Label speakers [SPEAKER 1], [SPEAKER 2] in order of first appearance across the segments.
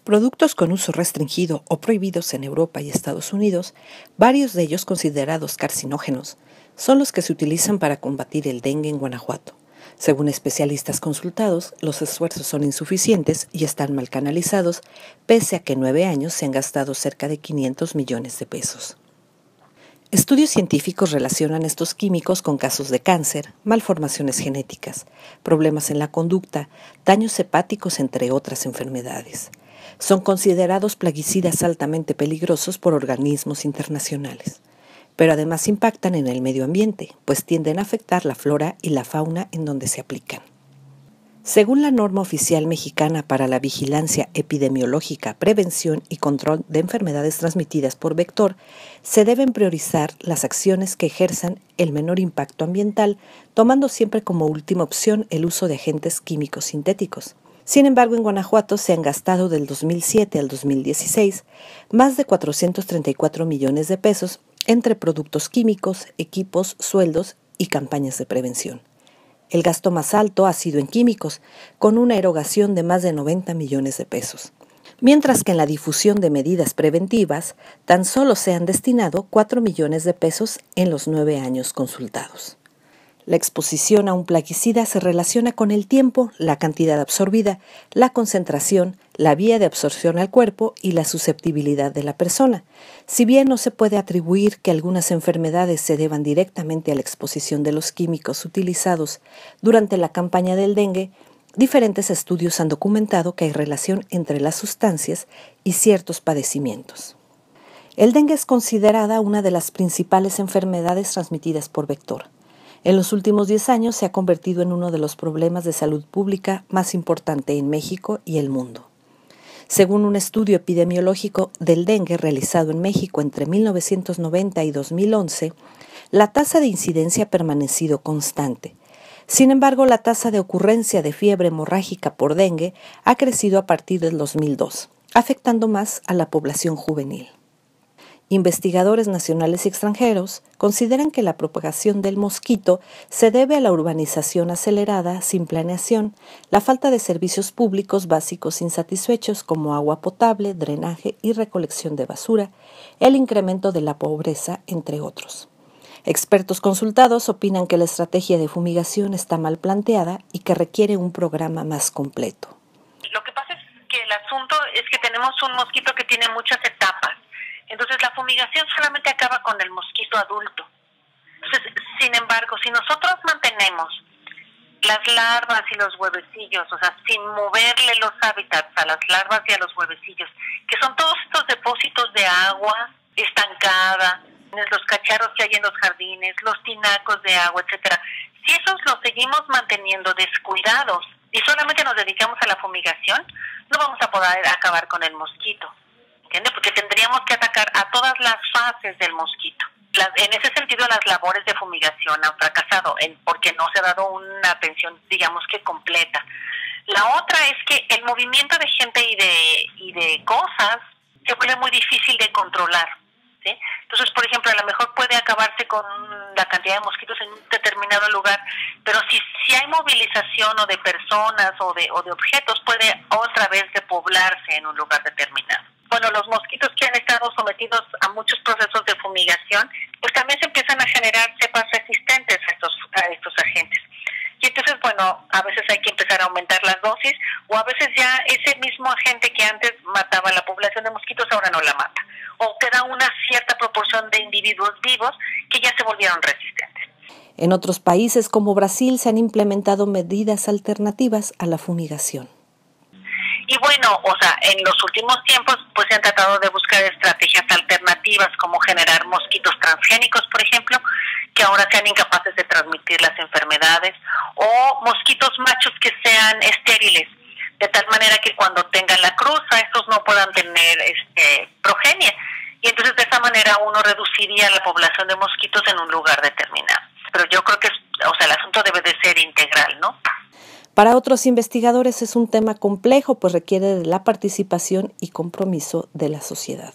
[SPEAKER 1] Productos con uso restringido o prohibidos en Europa y Estados Unidos, varios de ellos considerados carcinógenos, son los que se utilizan para combatir el dengue en Guanajuato. Según especialistas consultados, los esfuerzos son insuficientes y están mal canalizados, pese a que en 9 años se han gastado cerca de 500 millones de pesos. Estudios científicos relacionan estos químicos con casos de cáncer, malformaciones genéticas, problemas en la conducta, daños hepáticos, entre otras enfermedades. Son considerados plaguicidas altamente peligrosos por organismos internacionales, pero además impactan en el medio ambiente, pues tienden a afectar la flora y la fauna en donde se aplican. Según la norma oficial mexicana para la vigilancia epidemiológica, prevención y control de enfermedades transmitidas por vector, se deben priorizar las acciones que ejerzan el menor impacto ambiental, tomando siempre como última opción el uso de agentes químicos sintéticos. Sin embargo, en Guanajuato se han gastado del 2007 al 2016 más de 434 millones de pesos entre productos químicos, equipos, sueldos y campañas de prevención. El gasto más alto ha sido en químicos, con una erogación de más de 90 millones de pesos, mientras que en la difusión de medidas preventivas tan solo se han destinado 4 millones de pesos en los 9 años consultados. La exposición a un plaguicida se relaciona con el tiempo, la cantidad absorbida, la concentración, la vía de absorción al cuerpo y la susceptibilidad de la persona. Si bien no se puede atribuir que algunas enfermedades se deban directamente a la exposición de los químicos utilizados durante la campaña del dengue, diferentes estudios han documentado que hay relación entre las sustancias y ciertos padecimientos. El dengue es considerada una de las principales enfermedades transmitidas por vector. En los últimos 10 años se ha convertido en uno de los problemas de salud pública más importante en México y el mundo. Según un estudio epidemiológico del dengue realizado en México entre 1990 y 2011, la tasa de incidencia ha permanecido constante. Sin embargo, la tasa de ocurrencia de fiebre hemorrágica por dengue ha crecido a partir del 2002, afectando más a la población juvenil. Investigadores nacionales y extranjeros consideran que la propagación del mosquito se debe a la urbanización acelerada sin planeación, la falta de servicios públicos básicos insatisfechos como agua potable, drenaje y recolección de basura, el incremento de la pobreza, entre otros. Expertos consultados opinan que la estrategia de fumigación está mal planteada y que requiere un programa más completo.
[SPEAKER 2] Lo que pasa es que el asunto es que tenemos un mosquito que tiene muchas etapas. Entonces la fumigación solamente acaba con el mosquito adulto. Entonces, sin embargo, si nosotros mantenemos las larvas y los huevecillos, o sea, sin moverle los hábitats a las larvas y a los huevecillos, que son todos estos depósitos de agua estancada, los cacharros que hay en los jardines, los tinacos de agua, etcétera. Si esos los seguimos manteniendo descuidados y solamente nos dedicamos a la fumigación, no vamos a poder acabar con el mosquito. ¿Entiende? Porque tendríamos que atacar a todas las fases del mosquito. En ese sentido, las labores de fumigación han fracasado porque no se ha dado una atención, digamos que completa. La otra es que el movimiento de gente y de cosas se vuelve muy difícil de controlar, ¿sí? Entonces, por ejemplo, a lo mejor puede acabarse con la cantidad de mosquitos en un determinado lugar, pero si hay movilización o de personas o de objetos, puede otra vez repoblarse en un lugar determinado. Bueno, los mosquitos que han estado sometidos a muchos procesos de fumigación, pues también se empiezan a generar cepas resistentes a estos agentes. Y entonces, bueno, a veces hay que empezar a aumentar las dosis, o a veces ya ese mismo agente que antes mataba a la población de mosquitos ahora no la mata. O queda una cierta proporción de individuos vivos que ya se volvieron resistentes.
[SPEAKER 1] En otros países como Brasil se han implementado medidas alternativas a la fumigación.
[SPEAKER 2] Y bueno, o sea, en los últimos tiempos pues se han tratado de buscar estrategias alternativas como generar mosquitos transgénicos, por ejemplo, que ahora sean incapaces de transmitir las enfermedades, o mosquitos machos que sean estériles, de tal manera que cuando tengan la cruza estos no puedan tener progenie. Y entonces de esa manera uno reduciría la población de mosquitos en un lugar determinado. Pero yo creo que el asunto debe de ser integral, ¿no?
[SPEAKER 1] Para otros investigadores es un tema complejo, pues requiere de la participación y compromiso de la sociedad.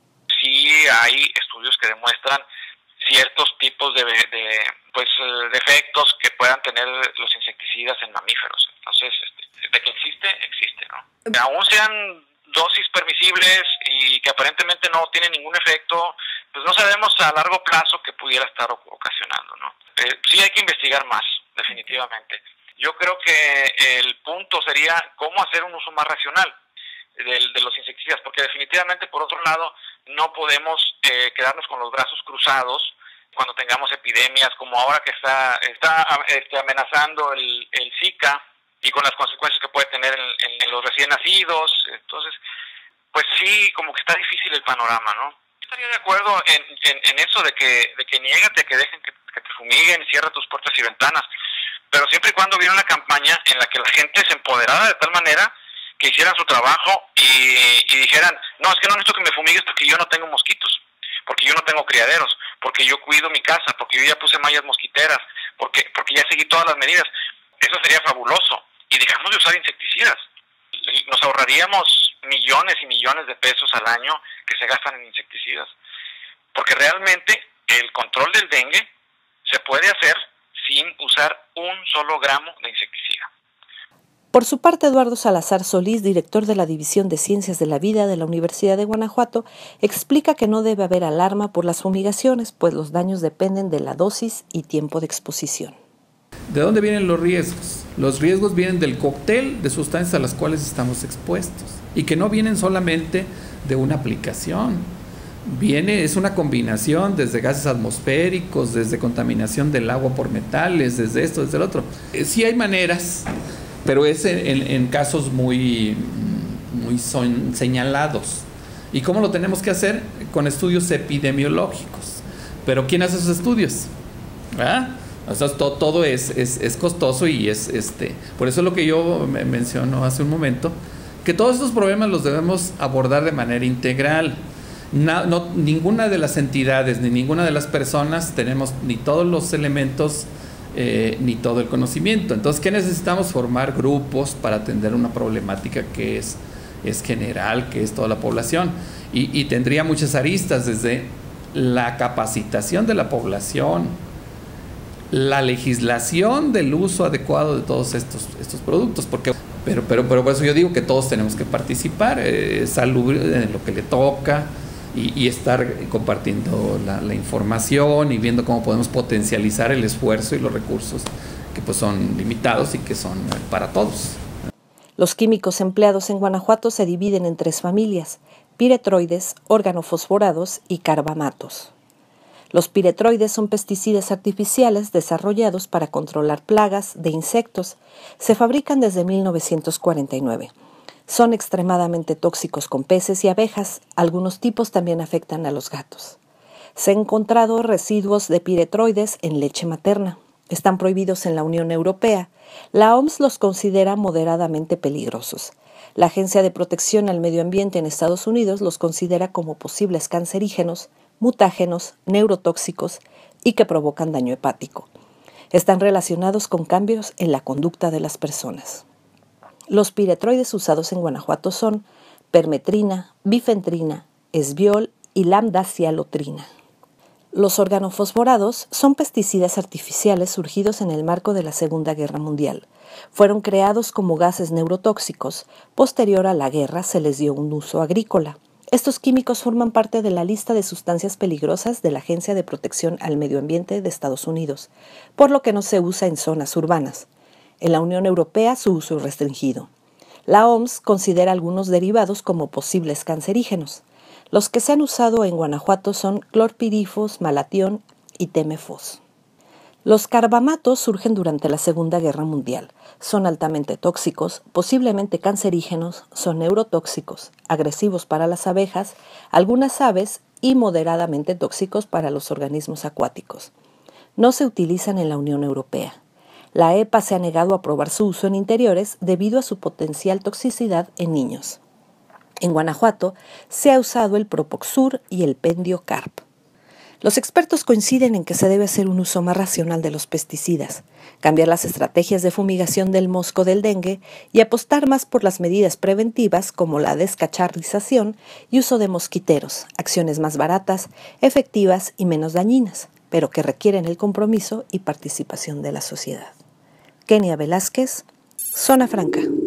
[SPEAKER 3] Sí hay estudios que demuestran ciertos tipos de defectos que puedan tener los insecticidas en mamíferos. Entonces, de que existe, ¿no? Aún se han dosis permisibles y que aparentemente no tienen ningún efecto, pues no sabemos a largo plazo qué pudiera estar ocasionando, ¿no? Sí hay que investigar más, definitivamente. Yo creo que el punto sería cómo hacer un uso más racional de los insecticidas, porque definitivamente, por otro lado, no podemos quedarnos con los brazos cruzados cuando tengamos epidemias como ahora que está amenazando el Zika y con las consecuencias que puede tener en los recién nacidos. Entonces, pues sí, como que está difícil el panorama, ¿no? Estaría de acuerdo en eso de que niégate, que dejen que te fumiguen, cierra tus puertas y ventanas, pero siempre y cuando hubiera una campaña en la que la gente se empoderara de tal manera que hicieran su trabajo y dijeran, no, es que no necesito que me fumigues porque yo no tengo mosquitos, porque yo no tengo criaderos, porque yo cuido mi casa, porque yo ya puse mallas mosquiteras, porque ya seguí todas las medidas. Eso sería fabuloso. Y dejamos de usar insecticidas. Nos ahorraríamos millones y millones de pesos al año que se gastan en insecticidas. Porque realmente el control del dengue se puede hacer sin usar un solo gramo de insecticida.
[SPEAKER 1] Por su parte, Eduardo Salazar Solís, director de la División de Ciencias de la Vida de la Universidad de Guanajuato, explica que no debe haber alarma por las fumigaciones, pues los daños dependen de la dosis y tiempo de exposición.
[SPEAKER 4] ¿De dónde vienen los riesgos? Los riesgos vienen del cóctel de sustancias a las cuales estamos expuestos y que no vienen solamente de una aplicación. Es una combinación desde gases atmosféricos, desde contaminación del agua por metales, desde esto, desde el otro. Sí hay maneras, pero es en casos muy señalados. ¿Y cómo lo tenemos que hacer? Con estudios epidemiológicos. ¿Pero quién hace esos estudios? ¿Ah? O sea, todo es costoso y por eso es lo que yo menciono hace un momento, que todos estos problemas los debemos abordar de manera integral. Ninguna de las entidades ni ninguna de las personas tenemos ni todos los elementos ni todo el conocimiento. Entonces, ¿qué necesitamos? Formar grupos para atender una problemática que es general, que es toda la población y tendría muchas aristas, desde la capacitación de la población, la legislación del uso adecuado de todos estos productos, pero por eso yo digo que todos tenemos que participar, salud en lo que le toca y estar compartiendo la información y viendo cómo podemos potencializar el esfuerzo y los recursos que pues son limitados y que son para todos.
[SPEAKER 1] Los químicos empleados en Guanajuato se dividen en 3 familias: piretroides, organofosforados y carbamatos. Los piretroides son pesticidas artificiales desarrollados para controlar plagas de insectos. Se fabrican desde 1949. Son extremadamente tóxicos con peces y abejas. Algunos tipos también afectan a los gatos. Se han encontrado residuos de piretroides en leche materna. Están prohibidos en la Unión Europea. La OMS los considera moderadamente peligrosos. La Agencia de Protección al Medio Ambiente en Estados Unidos los considera como posibles cancerígenos, mutágenos, neurotóxicos y que provocan daño hepático. Están relacionados con cambios en la conducta de las personas. Los piretroides usados en Guanajuato son permetrina, bifentrina, esbiol y lambda-cialotrina. Los organofosforados son pesticidas artificiales surgidos en el marco de la Segunda Guerra Mundial. Fueron creados como gases neurotóxicos. Posterior a la guerra se les dio un uso agrícola. Estos químicos forman parte de la lista de sustancias peligrosas de la Agencia de Protección al Medio Ambiente de Estados Unidos, por lo que no se usa en zonas urbanas. En la Unión Europea su uso es restringido. La OMS considera algunos derivados como posibles cancerígenos. Los que se han usado en Guanajuato son clorpirifos, malatión y temefos. Los carbamatos surgen durante la Segunda Guerra Mundial. Son altamente tóxicos, posiblemente cancerígenos, son neurotóxicos, agresivos para las abejas, algunas aves y moderadamente tóxicos para los organismos acuáticos. No se utilizan en la Unión Europea. La EPA se ha negado a aprobar su uso en interiores debido a su potencial toxicidad en niños. En Guanajuato se ha usado el Propoxur y el Pendiocarp. Los expertos coinciden en que se debe hacer un uso más racional de los pesticidas, cambiar las estrategias de fumigación del mosco del dengue y apostar más por las medidas preventivas como la descacharrización y uso de mosquiteros, acciones más baratas, efectivas y menos dañinas, pero que requieren el compromiso y participación de la sociedad. Kenia Velázquez, Zona Franca.